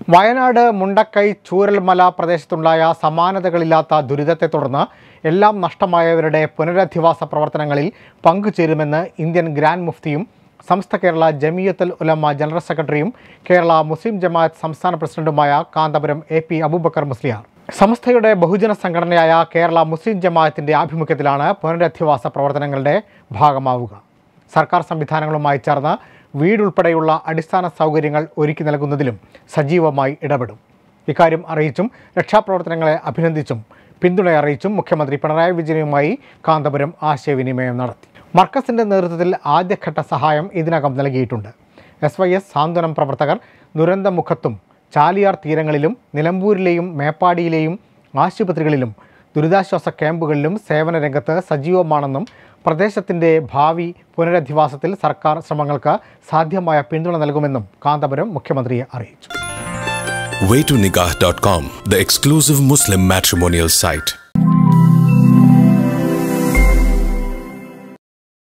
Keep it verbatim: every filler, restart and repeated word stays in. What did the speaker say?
വയനാട് മുണ്ടക്കൈ ചൂരൽമല പ്രദേശത്തുണ്ടായ സമാനതകളില്ലാത്ത ദുരിതത്തെ തുടർന്ന് എല്ലാം നഷ്ടമായവരുടെ പുനരധിവാസ പ്രവർത്തനങ്ങളിൽ പങ്കുചേരുമെന്ന് ഇന്ത്യൻ ഗ്രാൻഡ് മുഫ്തിയും സമസ്ത കേരള ജമിയത്തുൽ ഉലമ ജനറൽ സെക്രട്ടറിയും കേരള മുസ്ലിം ജമാഅത്ത് സംസ്ഥാന പ്രസിഡന്റുമായ കാന്തപുരം എ പി അബൂബക്കർ മുസ്ലിയാർ. സമസ്തയുടെ ബഹുജന സംഘടനയായ കേരള മുസ്ലിം ജമാഅത്തിന്റെ ആഭിമുഖ്യത്തിലാണ് പുനരധിവാസ പ്രവർത്തനങ്ങളുടെ ഭാഗമാവുക. സർക്കാർ സംവിധാനങ്ങളുമായി ചേർന്ന് വീടുൾപ്പെടെയുള്ള അടിസ്ഥാന സൗകര്യങ്ങൾ ഒരുക്കി നൽകുന്നതിലും സജീവമായി ഇടപെടും. ഇക്കാര്യം അറിയിച്ചും രക്ഷാപ്രവർത്തനങ്ങളെ അഭിനന്ദിച്ചും പിന്തുണ അറിയിച്ചും മുഖ്യമന്ത്രി പിണറായി വിജയനുമായി കാന്തപുരം ആശയവിനിമയം നടത്തി. മർക്കസിന്റെ നേതൃത്വത്തിൽ ആദ്യഘട്ട സഹായം ഇതിനകം നൽകിയിട്ടുണ്ട്. എസ് വൈ എസ് സാന്ത്വനം പ്രവർത്തകർ ദുരന്തമുഖത്തും ചാലിയാർ തീരങ്ങളിലും നിലമ്പൂരിലെയും മേപ്പാടിയിലെയും ആശുപത്രികളിലും ദുരിതാശ്വാസ ക്യാമ്പുകളിലും സേവന രംഗത്ത് സജീവമാണെന്നും പ്രദേശത്തിൻ്റെ ഭാവി പുനരധിവാസത്തിൽ സർക്കാർ ശ്രമങ്ങൾക്ക് സാധ്യമായ പിന്തുണ നൽകുമെന്നും കാന്തപുരം മുഖ്യമന്ത്രിയെ അറിയിച്ചു. way to nikah dot com, the exclusive Muslim matrimonial site.